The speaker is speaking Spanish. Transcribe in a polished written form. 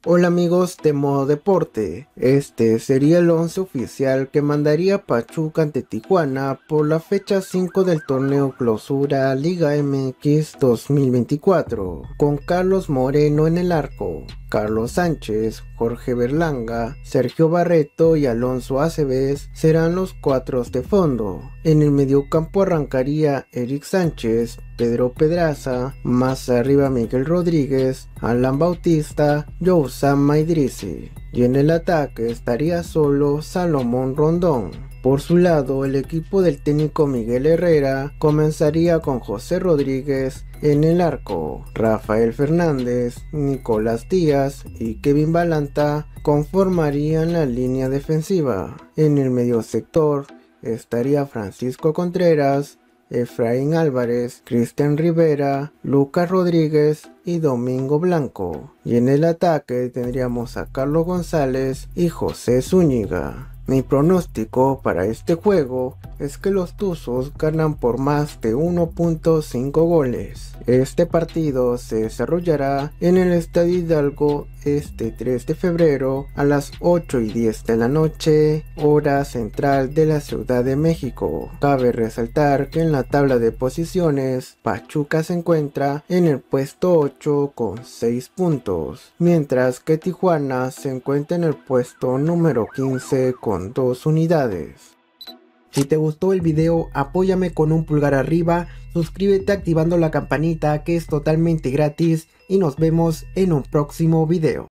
Hola amigos de Modo Deporte, este sería el 11 oficial que mandaría Pachuca ante Tijuana por la fecha 5 del torneo Clausura Liga MX 2024, con Carlos Moreno en el arco, Carlos Sánchez, Jorge Berlanga, Sergio Barreto y Alonso Aceves serán los cuatros de fondo. En el mediocampo arrancaría Eric Sánchez, Pedro Pedraza, más arriba Miguel Rodríguez, Alan Bautista, Yousama Idrissi, y en el ataque estaría solo Salomón Rondón. Por su lado, el equipo del técnico Miguel Herrera comenzaría con José Rodríguez en el arco, Rafael Fernández, Nicolás Díaz y Kevin Balanta conformarían la línea defensiva. En el medio sector estaría Francisco Contreras, Efraín Álvarez, Cristian Rivera, Lucas Rodríguez y Domingo Blanco. Y en el ataque tendríamos a Carlos González y José Zúñiga. Mi pronóstico para este juego es que los Tuzos ganan por más de 1.5 goles. Este partido se desarrollará en el Estadio Hidalgo este 3 de febrero a las 8:10 de la noche, hora central de la Ciudad de México. Cabe resaltar que en la tabla de posiciones, Pachuca se encuentra en el puesto 8 con 6 puntos, mientras que Tijuana se encuentra en el puesto número 15 con 2 unidades. Si te gustó el video, apóyame con un pulgar arriba, suscríbete activando la campanita que es totalmente gratis y nos vemos en un próximo video.